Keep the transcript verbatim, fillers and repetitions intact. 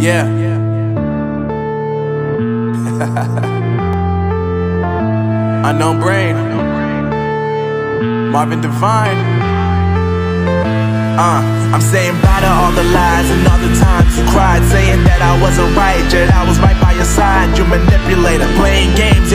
Yeah. Unknown Brain, Marvin Divine. Uh, I'm saying bye to all the lies and all the times you cried, saying that I wasn't right, yet I was right by your side. You manipulator, playing games